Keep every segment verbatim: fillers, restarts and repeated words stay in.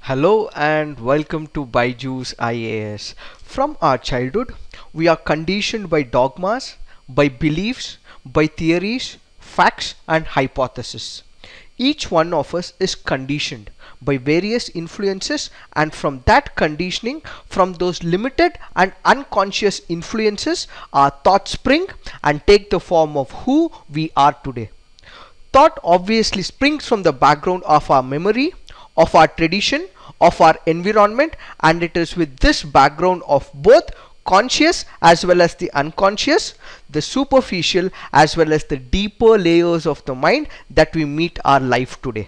Hello and welcome to BYJU'S I A S. From our childhood, we are conditioned by dogmas, by beliefs, by theories, facts and hypotheses. Each one of us is conditioned by various influences, and from that conditioning, from those limited and unconscious influences, our thoughts spring and take the form of who we are today. Thought obviously springs from the background of our memory, of our tradition, of our environment, and it is with this background of both conscious as well as the unconscious, the superficial as well as the deeper layers of the mind that we meet our life today.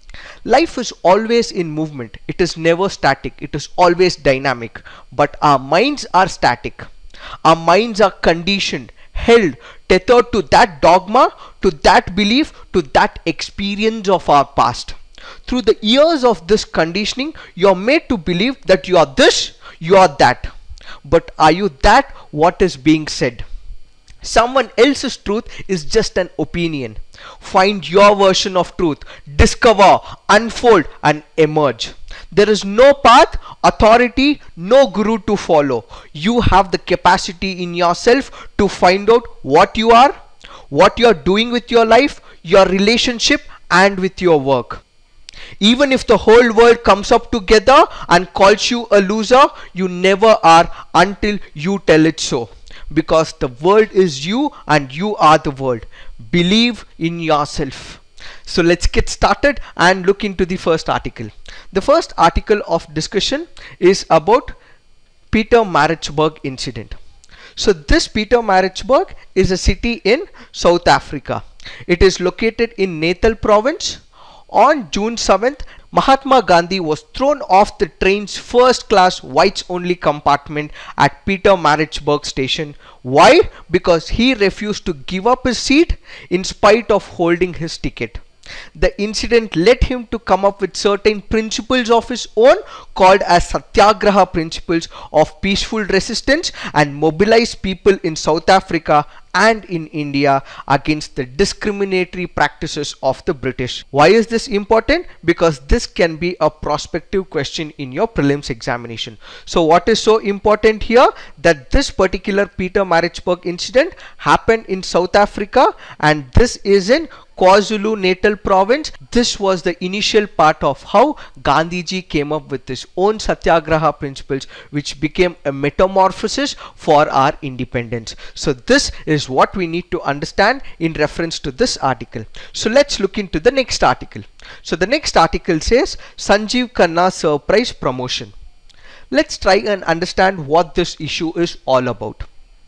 Life is always in movement. It is never static. It is always dynamic. But our minds are static. Our minds are conditioned, held, tethered to that dogma, to that belief, to that experience of our past. Through the years of this conditioning, you are made to believe that you are this, you are that. But are you that what is being said? Someone else's truth is just an opinion. Find your version of truth, discover, unfold and emerge. There is no path, authority, no guru to follow. You have the capacity in yourself to find out what you are, what you are doing with your life, your relationship and with your work. Even if the whole world comes up together and calls you a loser, you never are until you tell it so. Because the world is you and you are the world. Believe in yourself. So let's get started and look into the first article. The first article of discussion is about Pietermaritzburg incident. So this Pietermaritzburg is a city in South Africa. It is located in Natal province. On June seventh, Mahatma Gandhi was thrown off the train's first class whites only compartment at Pietermaritzburg station. Why? Because he refused to give up his seat in spite of holding his ticket. The incident led him to come up with certain principles of his own called as Satyagraha principles of peaceful resistance and mobilize people in South Africa and in India against the discriminatory practices of the British. Why is this important? Because this can be a prospective question in your prelims examination. So what is so important here? That this particular Pietermaritzburg incident happened in South Africa and this is in KwaZulu-Natal province. This was the initial part of how Gandhiji came up with his own Satyagraha principles, which became a metamorphosis for our independence. So this is what we need to understand in reference to this article. So let's look into the next article. So the next article says Sanjeev Khanna surprise promotion. Let's try and understand what this issue is all about.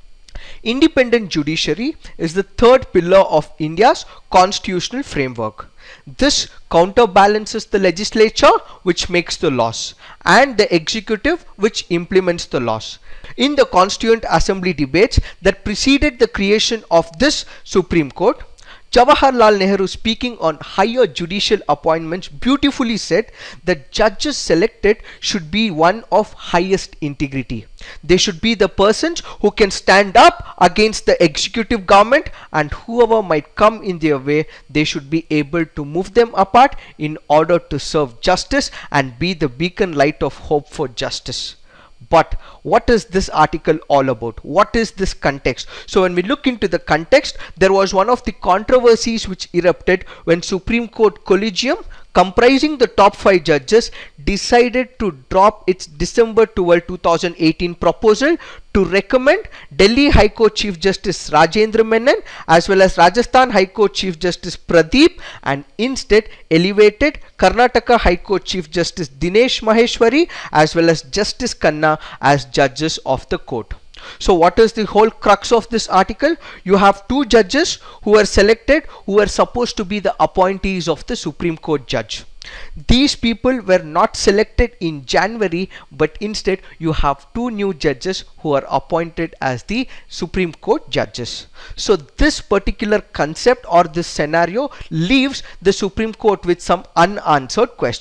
Independent judiciary is the third pillar of India's constitutional framework. This counterbalances the legislature, which makes the laws, and the executive, which implements the laws. In the Constituent Assembly debates that preceded the creation of this Supreme Court, Jawaharlal Nehru, speaking on higher judicial appointments, beautifully said that judges selected should be one of highest integrity. They should be the persons who can stand up against the executive government, and whoever might come in their way, they should be able to move them apart in order to serve justice and be the beacon light of hope for justice. But what is this article all about? What is this context? So when we look into the context, there was one of the controversies which erupted when Supreme Court Collegium, comprising the top five judges, decided to drop its December twelfth two thousand eighteen proposal to recommend Delhi High Court Chief Justice Rajendra Menon as well as Rajasthan High Court Chief Justice Pradeep, and instead elevated Karnataka High Court Chief Justice Dinesh Maheshwari as well as Justice Khanna as judges of the court. So what is the whole crux of this article? You have two judges who were selected, who were supposed to be the appointees of the Supreme Court judge. These people were not selected in January, but instead you have two new judges who are appointed as the Supreme Court judges. So this particular concept or this scenario leaves the Supreme Court with some unanswered questions.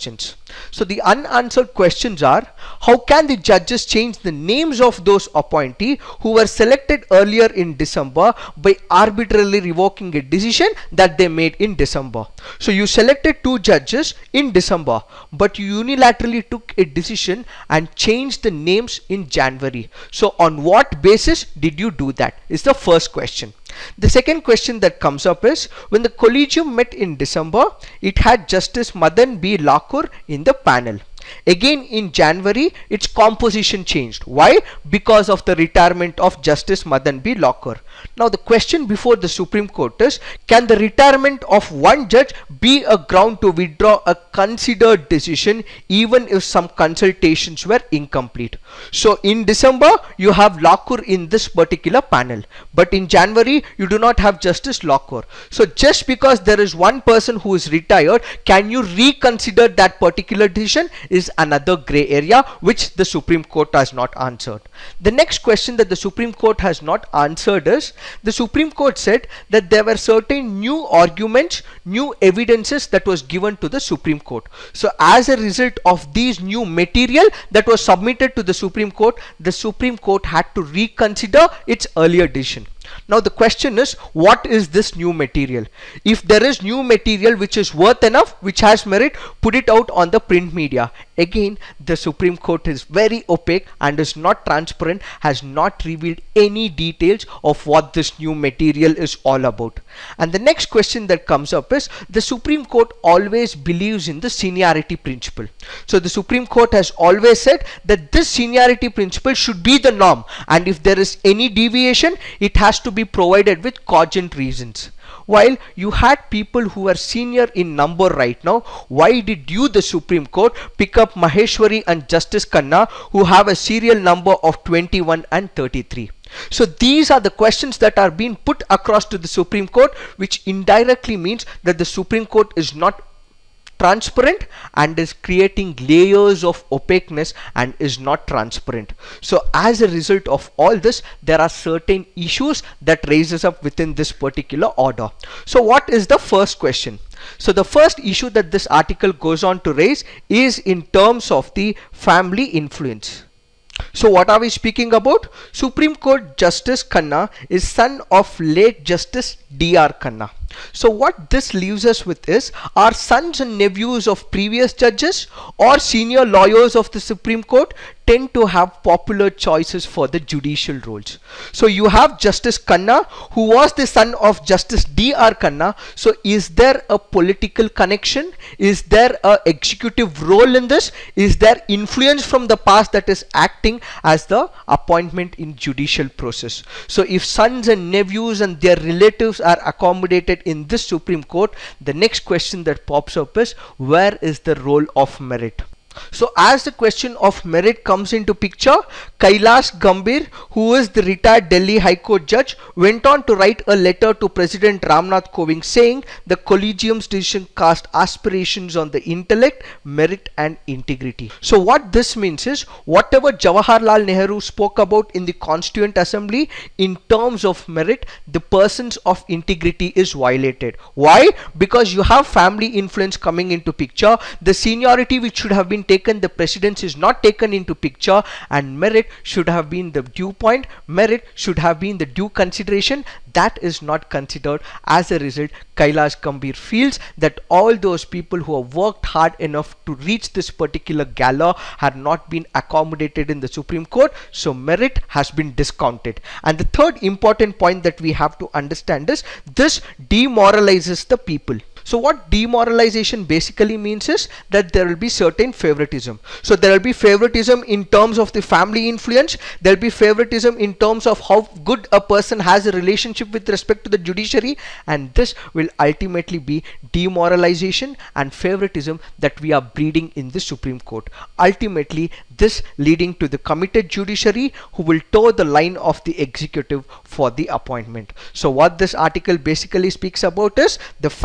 So the unanswered questions are: how can the judges change the names of those appointees who were selected earlier in December by arbitrarily revoking a decision that they made in December? So you selected two judges in December, but you unilaterally took a decision and changed the names in January. So on what basis did you do that is the first question. The second question that comes up is: when the collegium met in December, it had Justice Madan B. Lakur in the panel. Again in January, its composition changed. Why? Because of the retirement of Justice Madan B. Lakur. Now the question before the Supreme Court is: can the retirement of one judge be a ground to withdraw a considered decision even if some consultations were incomplete? So in December you have Lakur in this particular panel, but in January you do not have Justice Lakur. So just because there is one person who is retired, can you reconsider that particular decision? Is another gray area which the Supreme Court has not answered. The next question that the Supreme Court has not answered is: the Supreme Court said that there were certain new arguments, new evidences that was given to the Supreme Court. So as a result of these new material that was submitted to the Supreme Court, the Supreme Court had to reconsider its earlier decision. Now the question is, what is this new material? If there is new material which is worth enough, which has merit, put it out on the print media. Again, the Supreme Court is very opaque and is not transparent, has not revealed any details of what this new material is all about. And the next question that comes up is: the Supreme Court always believes in the seniority principle. So the Supreme Court has always said that this seniority principle should be the norm, and if there is any deviation, it has to be provided with cogent reasons. While you had people who are senior in number right now, why did you, the Supreme Court, pick up Maheshwari and Justice Khanna, who have a serial number of twenty-one and thirty-three? So these are the questions that are being put across to the Supreme Court, which indirectly means that the Supreme Court is not transparent and is creating layers of opaqueness and is not transparent. So as a result of all this, there are certain issues that raises up within this particular order. So what is the first question? So the first issue that this article goes on to raise is in terms of the family influence. So what are we speaking about? Supreme Court Justice Khanna is son of late Justice D R Khanna. So what this leaves us with is, are sons and nephews of previous judges or senior lawyers of the Supreme Court tend to have popular choices for the judicial roles. So you have Justice Khanna, who was the son of Justice D R Khanna. So is there a political connection? Is there a executive role in this? Is there influence from the past that is acting as the appointment in judicial process? So if sons and nephews and their relatives are accommodated in this Supreme Court, the next question that pops up is, where is the role of merit? So as the question of merit comes into picture, Kailash Gambhir, who is the retired Delhi High Court judge, went on to write a letter to President Ramnath Kovind saying the collegium's decision cast aspirations on the intellect, merit and integrity. So what this means is, whatever Jawaharlal Nehru spoke about in the Constituent Assembly in terms of merit, the persons of integrity is violated. Why? Because you have family influence coming into picture. The seniority which should have been taken, the precedence is not taken into picture, and merit should have been the due point, merit should have been the due consideration. That is not considered. As a result, Kailash Gambhir feels that all those people who have worked hard enough to reach this particular gala had not been accommodated in the Supreme Court, so merit has been discounted. And the third important point that we have to understand is, this demoralizes the people. So what demoralization basically means is that there will be certain favoritism. So there will be favoritism in terms of the family influence, there will be favoritism in terms of how good a person has a relationship with respect to the judiciary, and this will ultimately be demoralization and favoritism that we are breeding in the Supreme Court. Ultimately, this leading to the committed judiciary who will toe the line of the executive for the appointment. So what this article basically speaks about is the family influence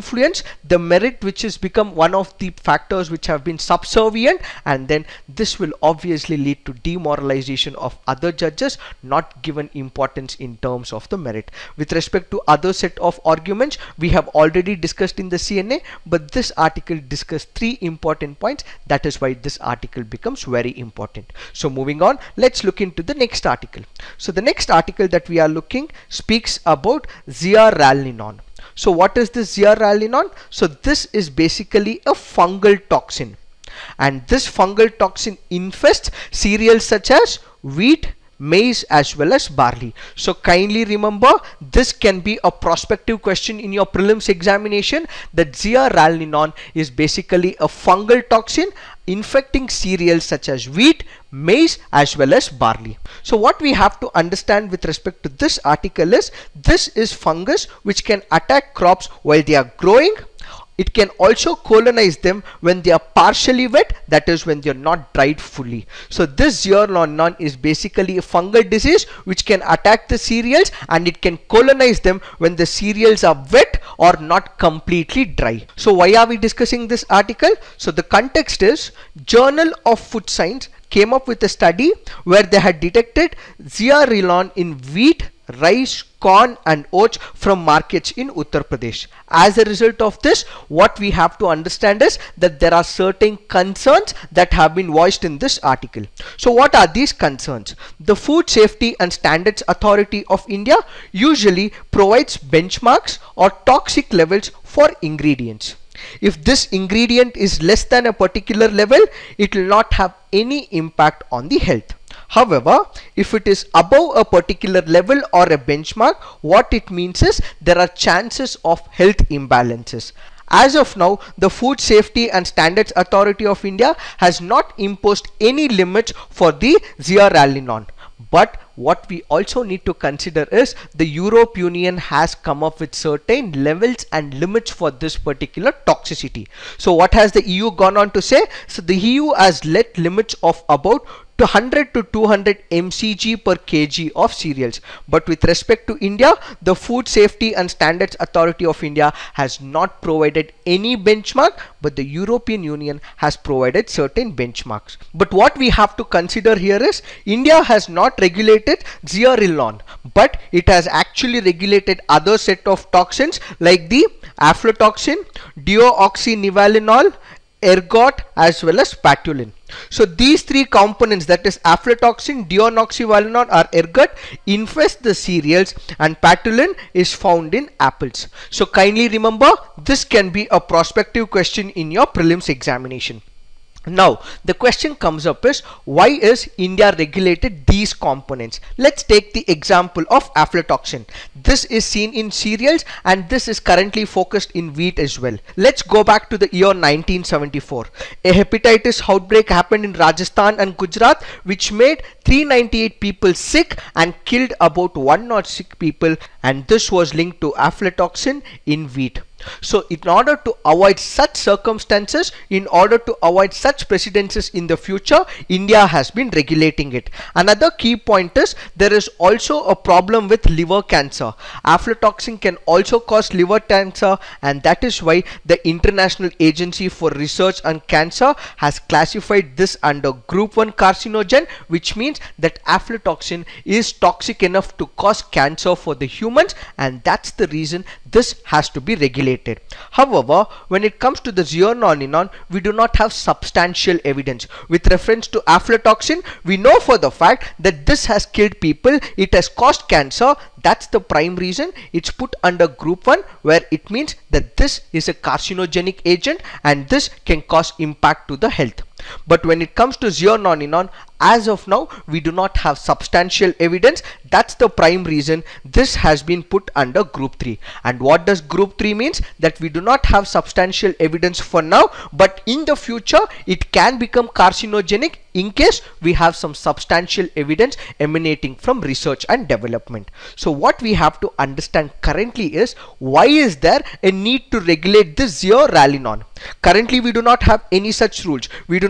influence the merit, which has become one of the factors which have been subservient, and then this will obviously lead to demoralization of other judges, not given importance in terms of the merit. With respect to other set of arguments, we have already discussed in the C N A, but this article discussed three important points. That is why this article becomes very important. So moving on, let's look into the next article. So the next article that we are looking speaks about zearalenone. So what is this zearalenone? So this is basically a fungal toxin, and this fungal toxin infests cereals such as wheat, maize as well as barley. So kindly remember, this can be a prospective question in your prelims examination, that zearalenone is basically a fungal toxin infecting cereals such as wheat, maize as well as barley. So what we have to understand with respect to this article is, this is fungus which can attack crops while they are growing. It can also colonize them when they are partially wet, that is when they are not dried fully. So this zearalenone is basically a fungal disease which can attack the cereals, and it can colonize them when the cereals are wet or not completely dry. So why are we discussing this article? So the context is, Journal of Food Science came up with a study where they had detected zearalenone in wheat, rice, corn and oats from markets in Uttar Pradesh. As a result of this, what we have to understand is that there are certain concerns that have been voiced in this article. So what are these concerns? The Food Safety and Standards Authority of India usually provides benchmarks or toxic levels for ingredients. If this ingredient is less than a particular level, it will not have any impact on the health. However, if it is above a particular level or a benchmark, what it means is there are chances of health imbalances. As of now, the Food Safety and Standards Authority of India has not imposed any limits for the zearalenone. But what we also need to consider is the European Union has come up with certain levels and limits for this particular toxicity. So what has the E U gone on to say? So the E U has set limits of about one hundred to two hundred milligrams per kg of cereals. But with respect to India, the Food Safety and Standards Authority of India has not provided any benchmark, but the European Union has provided certain benchmarks. But what we have to consider here is, India has not regulated zearalenone, but it has actually regulated other set of toxins like the aflatoxin, deoxynivalenol, ergot as well as patulin. So these three components, that is aflatoxin, deoxynivalenol or ergot, infest the cereals, and patulin is found in apples. So kindly remember, this can be a prospective question in your prelims examination. Now the question comes up is, why is India regulated these components? Let's take the example of aflatoxin. This is seen in cereals and this is currently focused in wheat as well. Let's go back to the year nineteen seventy-four. A hepatitis outbreak happened in Rajasthan and Gujarat, which made three hundred ninety-eight people sick and killed about one hundred six people, and this was linked to aflatoxin in wheat. So in order to avoid such circumstances, in order to avoid such precedences in the future, India has been regulating it. Another key point is, there is also a problem with liver cancer. Aflatoxin can also cause liver cancer, and that is why the International Agency for Research on Cancer has classified this under group one carcinogen, which means that aflatoxin is toxic enough to cause cancer for the humans, and that's the reason this has to be regulated. However, when it comes to the zearalenone, we do not have substantial evidence. With reference to aflatoxin, we know for the fact that this has killed people, it has caused cancer. That's the prime reason it's put under group one, where it means that this is a carcinogenic agent and this can cause impact to the health. But when it comes to zearalenone, as of now, we do not have substantial evidence. That's the prime reason this has been put under group three. And what does group three means? That we do not have substantial evidence for now, but in the future it can become carcinogenic in case we have some substantial evidence emanating from research and development. So what we have to understand currently is, why is there a need to regulate this zearalenone? Currently we do not have any such rules. We do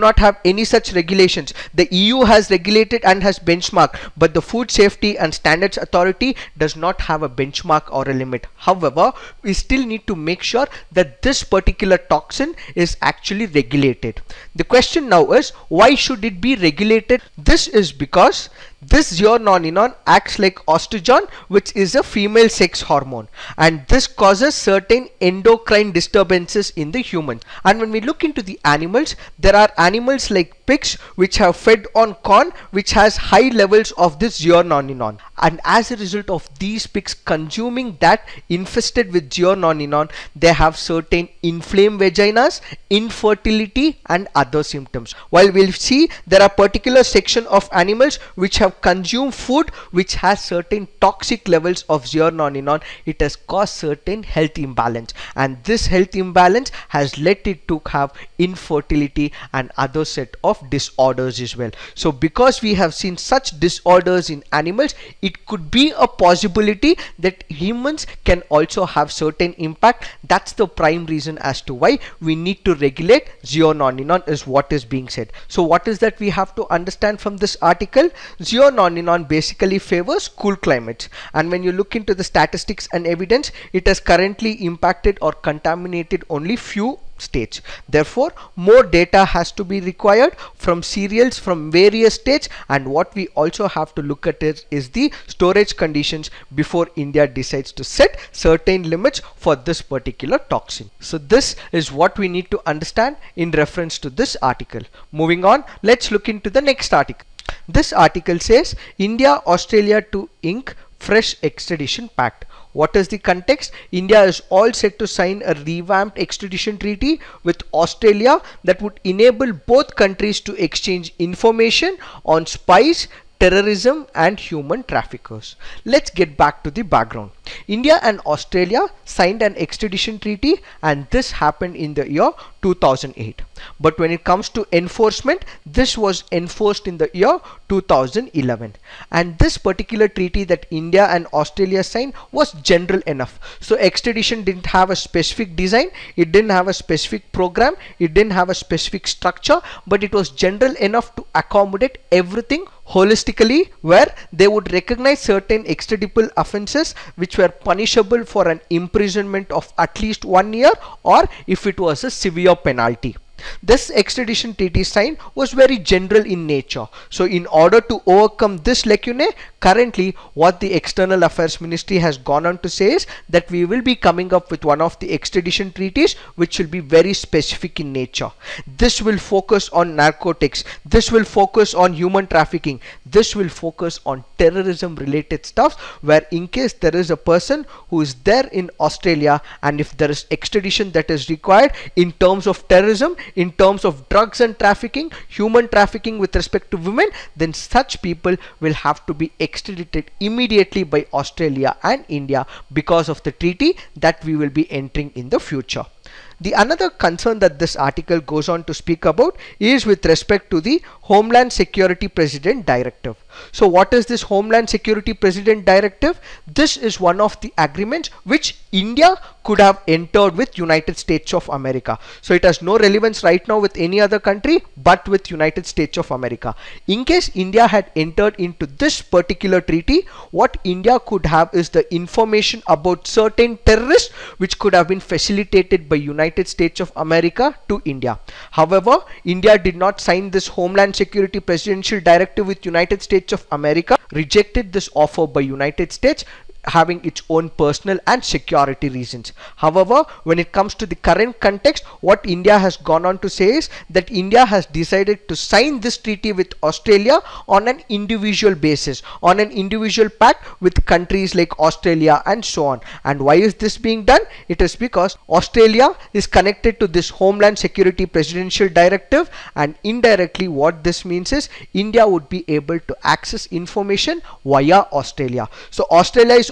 not have any such regulations. The E U has regulated and has benchmark, but the Food Safety and Standards Authority does not have a benchmark or a limit. However, we still need to make sure that this particular toxin is actually regulated. The question now is, why should it be regulated? This is because this zearalenone acts like estrogen, which is a female sex hormone, and this causes certain endocrine disturbances in the humans. And when we look into the animals, there are animals like pigs which have fed on corn which has high levels of this zearalenone, and as a result of these pigs consuming that infested with zearalenone, they have certain inflamed vaginas, infertility and other symptoms. While we'll see there are particular section of animals which have consumed food which has certain toxic levels of zearalenone, it has caused certain health imbalance, and this health imbalance has led it to have infertility and other set of disorders as well. So because we have seen such disorders in animals, it could be a possibility that humans can also have certain impact. That's the prime reason as to why we need to regulate zearalenone is what is being said. So what is that we have to understand from this article? Zearalenone basically favors cool climates, and when you look into the statistics and evidence, it has currently impacted or contaminated only few states. Therefore, more data has to be required from cereals from various states, and what we also have to look at is, is the storage conditions before India decides to set certain limits for this particular toxin. So this is what we need to understand in reference to this article. Moving on, let's look into the next article. This article says India Australia to ink fresh extradition pact. What is the context? India is all set to sign a revamped extradition treaty with Australia that would enable both countries to exchange information on spies, terrorism and human traffickers. Let's get back to the background. India and Australia signed an extradition treaty, and this happened in the year two thousand eight. But when it comes to enforcement, this was enforced in the year two thousand eleven. And this particular treaty that India and Australia signed was general enough. So extradition didn't have a specific design, it didn't have a specific program, it didn't have a specific structure, but it was general enough to accommodate everything holistically, where they would recognize certain extraditable offences which were punishable for an imprisonment of at least one year, or if it was a severe penalty. This extradition treaty sign was very general in nature. So in order to overcome this lacuna, currently what the External Affairs Ministry has gone on to say is that we will be coming up with one of the extradition treaties which will be very specific in nature. This will focus on narcotics, this will focus on human trafficking, this will focus on terrorism related stuff, where in case there is a person who is there in Australia and if there is extradition that is required in terms of terrorism, in terms of drugs and trafficking, human trafficking with respect to women, then such people will have to be extradited immediately by Australia and India because of the treaty that we will be entering in the future. The another concern that this article goes on to speak about is with respect to the Homeland Security President Directive. So what is this Homeland Security President Directive? This is one of the agreements which India could have entered with United States of America. So it has no relevance right now with any other country but with United States of America. In case India had entered into this particular treaty, what India could have is the information about certain terrorists which could have been facilitated by United States of America to India. However, India did not sign this Homeland Security Presidential Directive with United States of America, rejected this offer by United States, having its own personal and security reasons. However, when it comes to the current context, what India has gone on to say is that India has decided to sign this treaty with Australia on an individual basis, on an individual pact with countries like Australia and so on. And why is this being done? It is because Australia is connected to this Homeland Security Presidential Directive, and indirectly what this means is India would be able to access information via Australia. So Australia is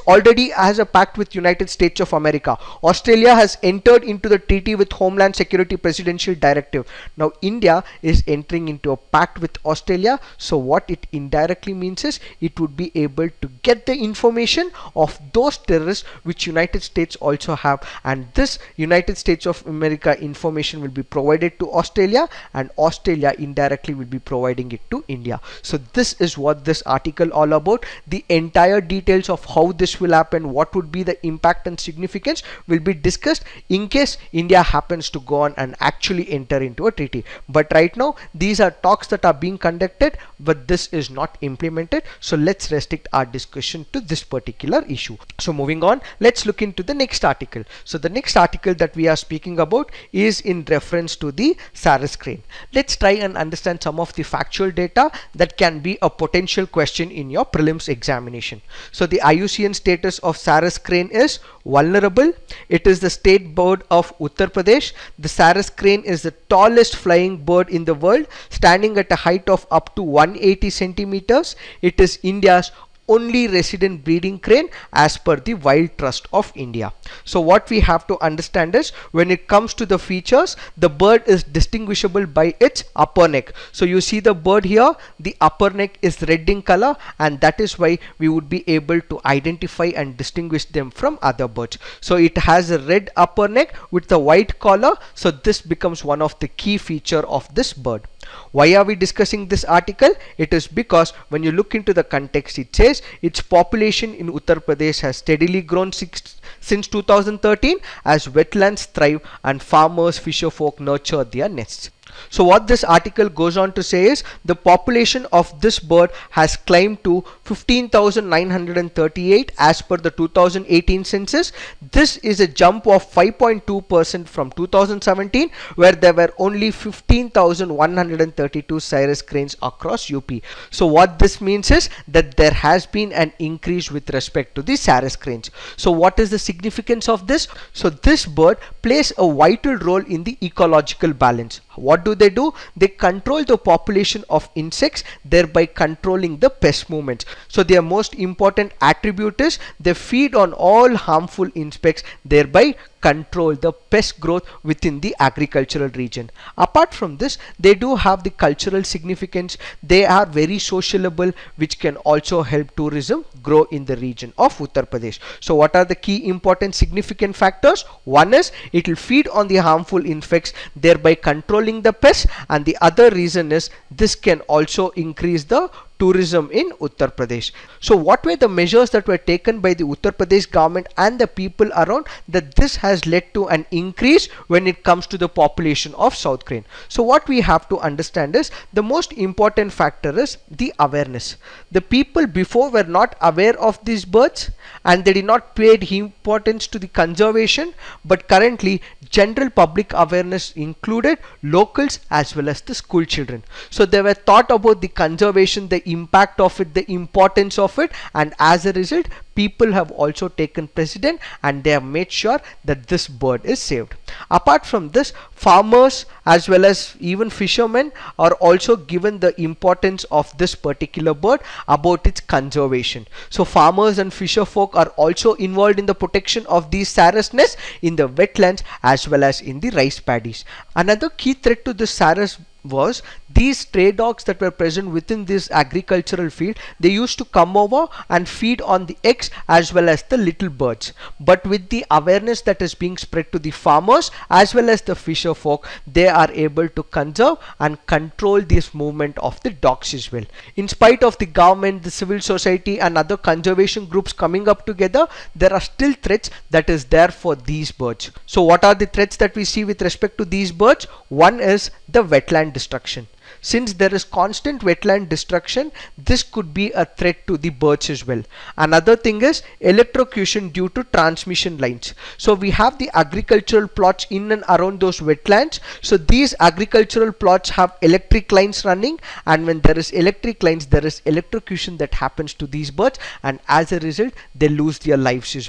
already has a pact with United States of America. Australia has entered into the treaty with Homeland Security Presidential Directive. Now India is entering into a pact with Australia, so what it indirectly means is it would be able to get the information of those terrorists which United States also have, and this United States of America information will be provided to Australia, and Australia indirectly will be providing it to India. So this is what this article all about. The entire details of how this will happen, what would be the impact and significance, will be discussed in case India happens to go on and actually enter into a treaty. But right now these are talks that are being conducted, but this is not implemented, so let's restrict our discussion to this particular issue. So moving on, let's look into the next article. So the next article that we are speaking about is in reference to the Sarus Crane. Let's try and understand some of the factual data that can be a potential question in your prelims examination. So the I U C N status of Sarus Crane is vulnerable. It is the state bird of Uttar Pradesh. The Sarus Crane is the tallest flying bird in the world, standing at a height of up to one hundred eighty centimeters. It is India's only resident breeding crane as per the Wild Trust of India. So what we have to understand is, when it comes to the features, the bird is distinguishable by its upper neck. So you see the bird here, the upper neck is red in color, and that is why we would be able to identify and distinguish them from other birds. So it has a red upper neck with the white collar, so this becomes one of the key feature of this bird. Why are we discussing this article? It is because when you look into the context, it says its population in Uttar Pradesh has steadily grown six, since two thousand thirteen as wetlands thrive and farmers, fisherfolk nurture their nests. So what this article goes on to say is, the population of this bird has climbed to fifteen thousand nine hundred thirty-eight as per the two thousand eighteen census. This is a jump of five point two percent from two thousand seventeen, where there were only fifteen thousand one hundred thirty-two Sarus cranes across U P. So what this means is that there has been an increase with respect to the Sarus cranes. So what is the significance of this? So this bird plays a vital role in the ecological balance. What do they do? They control the population of insects, thereby controlling the pest movements. So their most important attribute is they feed on all harmful insects, thereby control the pest growth within the agricultural region. Apart from this, they do have the cultural significance. They are very sociable, which can also help tourism grow in the region of Uttar Pradesh. So what are the key important significant factors? One is it will feed on the harmful insects, thereby controlling the pests, and the other reason is this can also increase the tourism in Uttar Pradesh. So what were the measures that were taken by the Uttar Pradesh government and the people around, that this has led to an increase when it comes to the population of South Crane? So what we have to understand is, the most important factor is the awareness. The people before were not aware of these birds and they did not pay importance to the conservation, but currently general public awareness included locals as well as the school children. So they were taught about the conservation, the impact of it, the importance of it, and as a result people have also taken precedent and they have made sure that this bird is saved. Apart from this, farmers as well as even fishermen are also given the importance of this particular bird about its conservation. So farmers and fisher folk are also involved in the protection of these Sarus nests in the wetlands as well as in the rice paddies. Another key threat to the Sarus was these stray dogs that were present within this agricultural field. They used to come over and feed on the eggs as well as the little birds, but with the awareness that is being spread to the farmers as well as the fisher folk, they are able to conserve and control this movement of the dogs as well. In spite of the government, the civil society and other conservation groups coming up together, there are still threats that is there for these birds. So what are the threats that we see with respect to these birds? One is the wetland destruction. Since there is constant wetland destruction, this could be a threat to the birds as well. Another thing is electrocution due to transmission lines. So we have the agricultural plots in and around those wetlands. So these agricultural plots have electric lines running, and when there is electric lines, there is electrocution that happens to these birds, and as a result they lose their lives as well.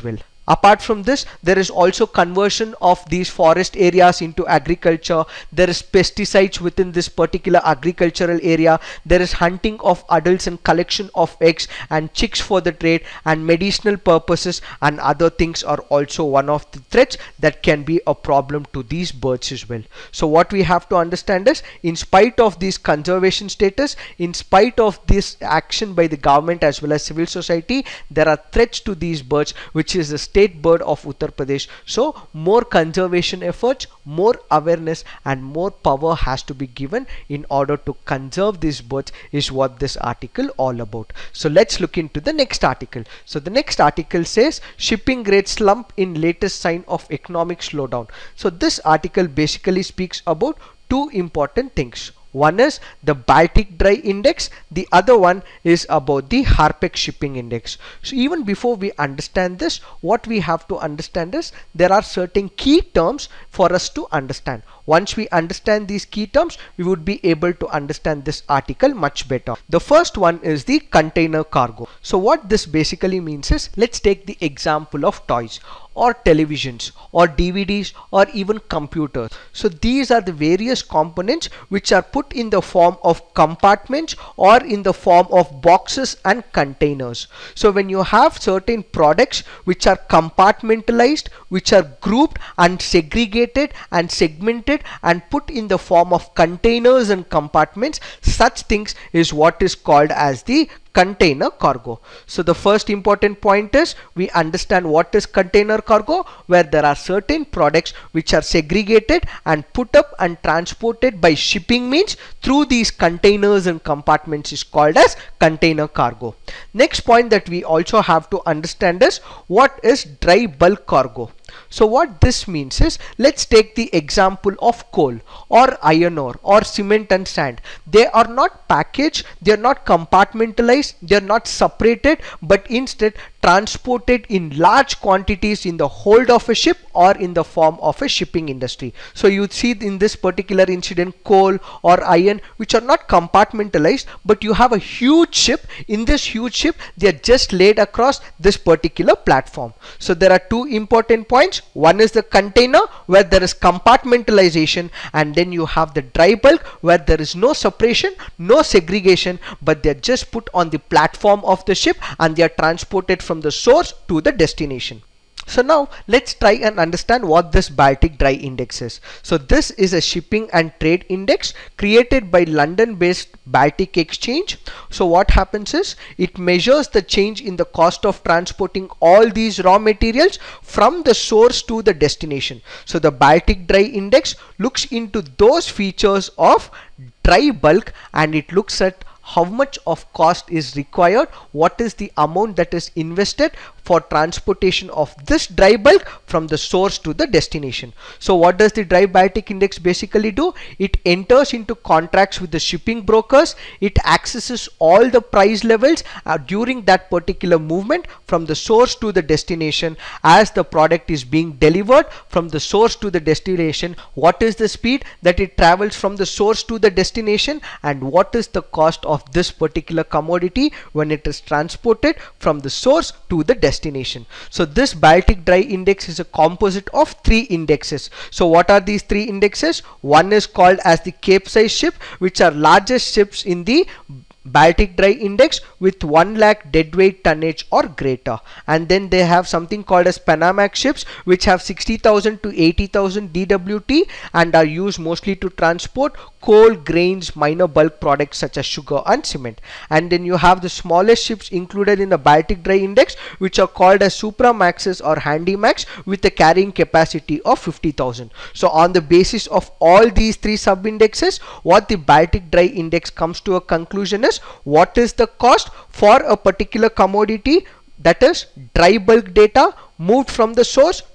Apart from this, there is also conversion of these forest areas into agriculture. There is pesticides within this particular agricultural area. There is hunting of adults and collection of eggs and chicks for the trade, and medicinal purposes and other things are also one of the threats that can be a problem to these birds as well. So what we have to understand is, in spite of this conservation status, in spite of this action by the government as well as civil society, there are threats to these birds, which is the state bird of Uttar Pradesh. So more conservation efforts, more awareness and more power has to be given in order to conserve these birds is what this article all about. So let's look into the next article. So the next article says shipping grade slump in latest sign of economic slowdown. So this article basically speaks about two important things. One is the Baltic Dry Index, the other one is about the Harpex Shipping Index. So even before we understand this, what we have to understand is there are certain key terms for us to understand. Once we understand these key terms, we would be able to understand this article much better. The first one is the container cargo. So what this basically means is, let's take the example of toys or televisions or D V Ds or even computers. So these are the various components which are put in the form of compartments or in the form of boxes and containers. So when you have certain products which are compartmentalized, which are grouped and segregated and segmented and put in the form of containers and compartments, such things is what is called as the container cargo. So the first important point is we understand what is container cargo, where there are certain products which are segregated and put up and transported by shipping means through these containers and compartments is called as container cargo. Next point that we also have to understand is what is dry bulk cargo. So what this means is, let's take the example of coal or iron ore or cement and sand. They are not packaged, they are not compartmentalized, they are not separated, but instead transported in large quantities in the hold of a ship or in the form of a shipping industry. So you see in this particular incident coal or iron which are not compartmentalized, but you have a huge ship. In this huge ship they are just laid across this particular platform. So there are two important points. One is the container where there is compartmentalization, and then you have the dry bulk where there is no separation, no segregation, but they are just put on the platform of the ship and they are transported from the source to the destination. So now let's try and understand what this Baltic Dry Index is. So this is a shipping and trade index created by London based Baltic Exchange. So what happens is, it measures the change in the cost of transporting all these raw materials from the source to the destination. So the Baltic Dry Index looks into those features of dry bulk, and it looks at how much of cost is required, what is the amount that is invested for transportation of this dry bulk from the source to the destination. So what does the dry Baltic Index basically do? It enters into contracts with the shipping brokers. It accesses all the price levels uh, during that particular movement from the source to the destination. As the product is being delivered from the source to the destination, what is the speed that it travels from the source to the destination, and what is the cost of this particular commodity when it is transported from the source to the destination. Destination. So this Baltic Dry Index is a composite of three indexes. So what are these three indexes? One is called as the Cape size ship, which are largest ships in the Baltic Dry Index with one lakh deadweight tonnage or greater, and then they have something called as Panamax ships which have sixty thousand to eighty thousand D W T and are used mostly to transport coal, grains, minor bulk products such as sugar and cement. And then you have the smallest ships included in the Baltic Dry Index, which are called as Supramaxes or Handymax with a carrying capacity of fifty thousand. So on the basis of all these three sub indexes, what the Baltic Dry Index comes to a conclusion is, what is the cost for a particular commodity, that is dry bulk data moved from the source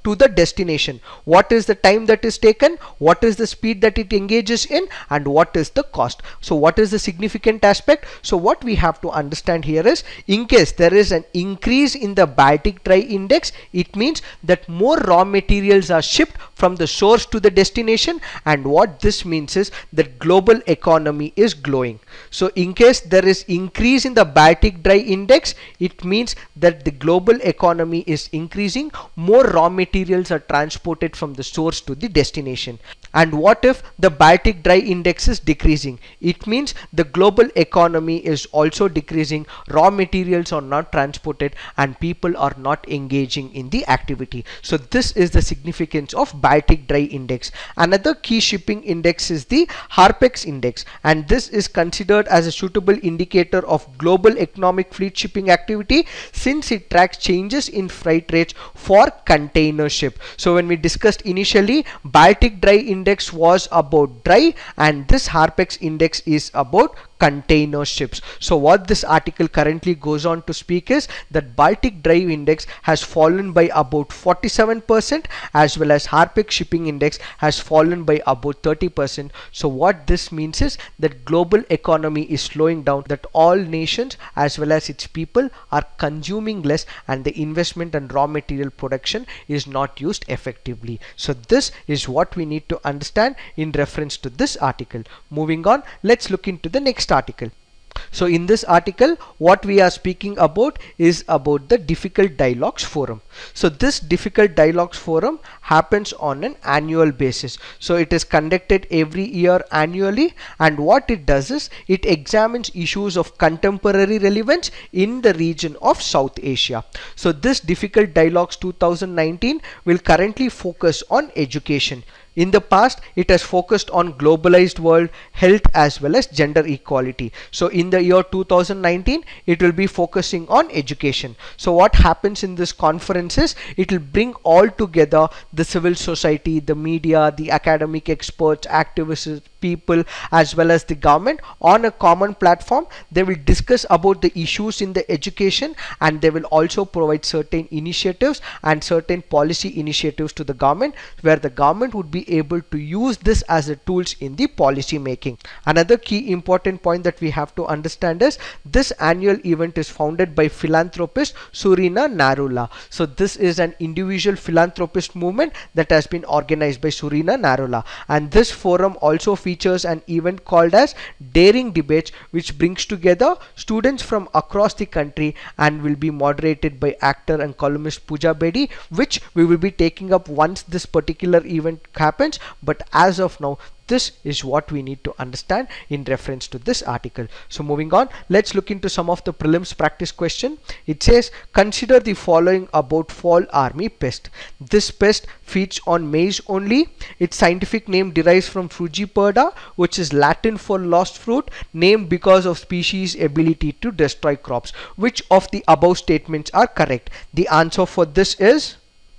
to the destination. What is the time that is taken, what is the speed that it engages in, and what is the cost. So what is the significant aspect? So what we have to understand here is, in case there is an increase in the Baltic Dry Index, it means that more raw materials are shipped from the source to the destination, and what this means is that global economy is growing. So in case there is increase in the Baltic Dry Index, it means that the global economy is increasing, more raw materials are transported from the source to the destination. And what if the Baltic Dry Index is decreasing? It means the global economy is also decreasing, raw materials are not transported, and people are not engaging in the activity. So this is the significance of Baltic Dry Index. Another key shipping index is the HARPEX index, and this is considered as a suitable indicator of global economic fleet shipping activity, since it tracks changes in freight rates for container ship. So when we discussed initially, Baltic Dry Index was about dry, and this HARPEX index is about container ships. So what this article currently goes on to speak is that Baltic Dry Index has fallen by about forty-seven percent, as well as HARPEX shipping index has fallen by about thirty percent. So what this means is that global economy is slowing down, that all nations as well as its people are consuming less, and the investment and raw material production is not used effectively. So this is what we need to understand in reference to this article. Moving on, let's look into the next article. So in this article, what we are speaking about is about the Difficult Dialogues Forum. So this Difficult Dialogues Forum happens on an annual basis. So it is conducted every year annually, and what it does is it examines issues of contemporary relevance in the region of South Asia. So this Difficult Dialogues two thousand nineteen will currently focus on education. In the past, it has focused on globalized world, health, as well as gender equality. So in the year two thousand nineteen, it will be focusing on education. So what happens in this conference is it will bring all together the civil society, the media, the academic experts, activists, people, as well as the government on a common platform. They will discuss about the issues in the education, and they will also provide certain initiatives and certain policy initiatives to the government, where the government would be able to use this as a tools in the policy making. Another key important point that we have to understand is this annual event is founded by philanthropist Surina Narula. So this is an individual philanthropist movement that has been organized by Surina Narula, and this forum also features an event called as Daring Debates, which brings together students from across the country and will be moderated by actor and columnist Pooja Bedi, which we will be taking up once this particular event happens. But as of now, this is what we need to understand in reference to this article. So moving on, let's look into some of the prelims practice question. It says, consider the following about fall army pest. This pest feeds on maize only. Its scientific name derives from Frugiperda, which is Latin for lost fruit, named because of species' ability to destroy crops. Which of the above statements are correct? The answer for this is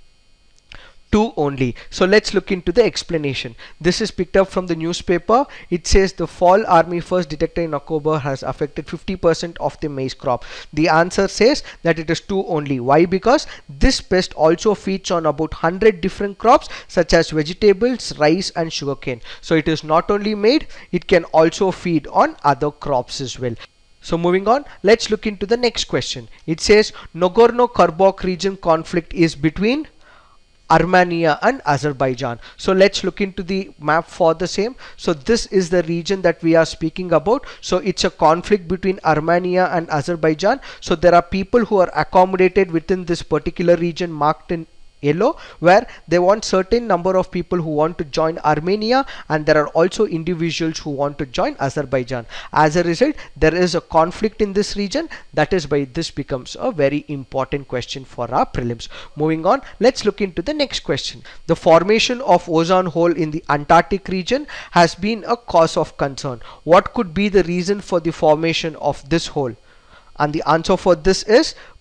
two only. So let's look into the explanation. This is picked up from the newspaper. It says the fall army first detected in October has affected fifty percent of the maize crop. The answer says that it is two only. Why? Because this pest also feeds on about one hundred different crops such as vegetables, rice, and sugarcane. So it is not only made, it can also feed on other crops as well. So moving on, let's look into the next question. It says Nagorno-Karabakh region conflict is between Armenia and Azerbaijan. So let's look into the map for the same. So this is the region that we are speaking about. So it's a conflict between Armenia and Azerbaijan. So there are people who are accommodated within this particular region marked in yellow, where they want certain number of people who want to join Armenia, and there are also individuals who want to join Azerbaijan. As a result, there is a conflict in this region. That is why this becomes a very important question for our prelims. Moving on, let's look into the next question. The formation of ozone hole in the Antarctic region has been a cause of concern. What could be the reason for the formation of this hole? And the answer for this is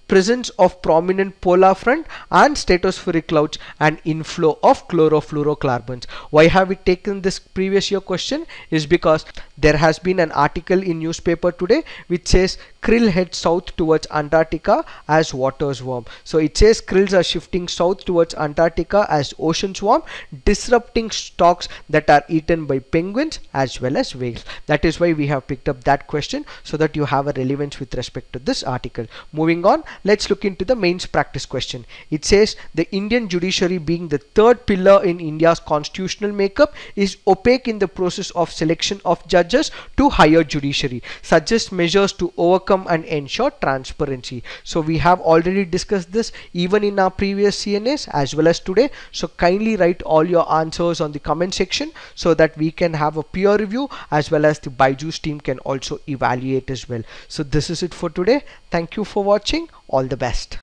presence of prominent polar front and stratospheric clouds, and inflow of chlorofluorocarbons. Why have we taken this previous year question is because there has been an article in newspaper today which says krill head south towards Antarctica as waters warm. So it says krills are shifting south towards Antarctica as oceans warm, disrupting stocks that are eaten by penguins as well as whales. That is why we have picked up that question, so that you have a relevance with respect to this article. Moving on, let's look into the mains practice question. It says the Indian judiciary, being the third pillar in India's constitutional makeup, is opaque in the process of selection of judges to higher judiciary. Suggest measures to overcome and ensure transparency. So we have already discussed this even in our previous C N As as well as today. So kindly write all your answers on the comment section so that we can have a peer review, as well as the BYJU'S team can also evaluate as well. So this is it for today. Thank you for watching. All the best.